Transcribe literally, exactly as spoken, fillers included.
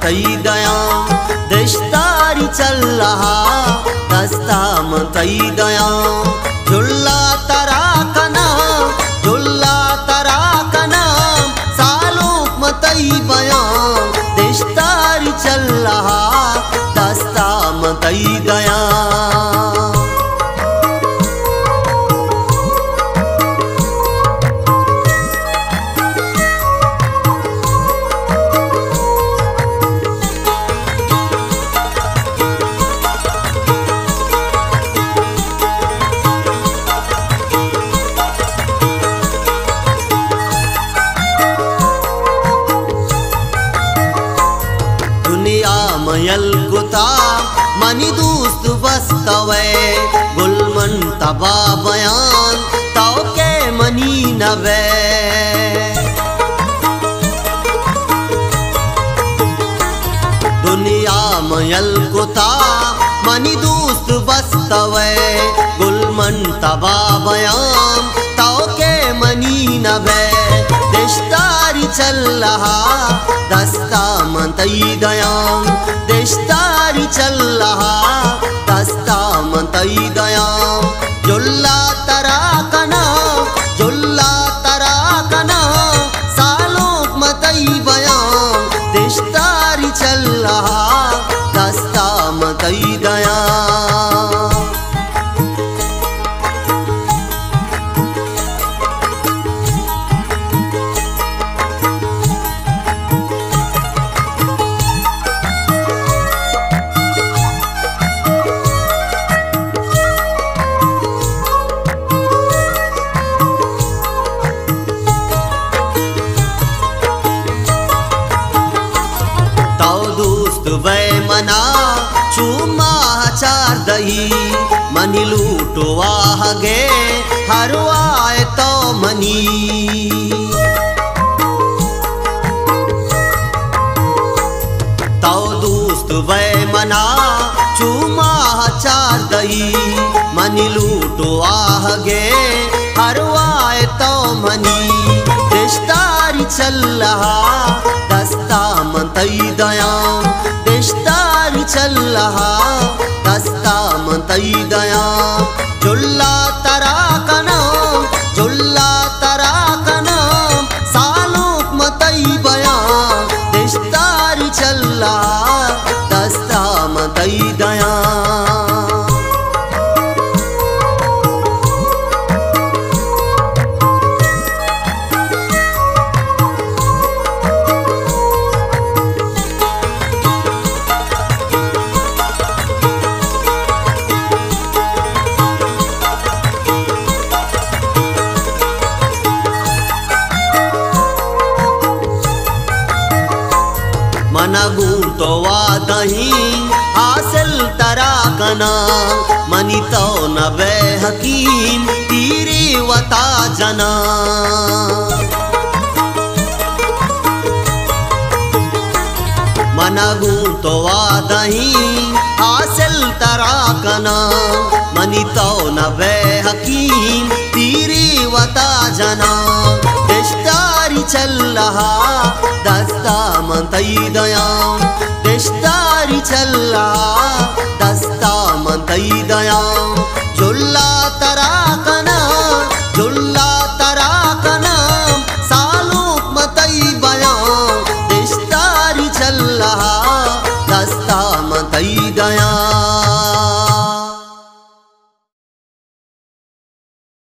मंतई दया देशदारी चल रहा दस्ता मंतई दया झुल्ला तरा कना झुल्ला तरा कना सालों मतई बया देशदारी चल रहा दस्ता मंतई दया मयल गुता मनी दोस्त बस्तवे गुलमन तबा बयान ताओ के मनी नवे दुनिया मयल गुता मनी दोस्त बस्तवे गुलमन तबा बयान ताओ के मनी नवे देशदारी चल रहा दस्ता मंतई दया देशदारी चल रहा दस्ता मंतई दया जुल्ला तरा कना जुल्ला तरा कना सालों मतई बया देशदारी चल रहा दस्ता मंतई दया वै मना चूमा चार दही मनी लूटवा गे हरवाए तो मनी तो दोस्त वै मना चूमा चार दही मनी लूटवा गे हरवाए तो मनी देशदारी चल रहा दस्ता मंतई दया देशदारी चल रहा दस्ता मंतई दया झुल्ला तरा कना झुल्ला तरा कना सालों मतई बया देशदारी चल रहा दस्ता मंतई दया मना गूंतो वादही हासिल तरा कना मनी तो नबे हकीम तीरी वता जना मना गूंतो वादही हासिल तरा कना मनी तो नबे हकीम तीरी वता जना देशदारी चल रहा दस्ता मंतई दया देशदारी चल रहा दस्ता मंतई दया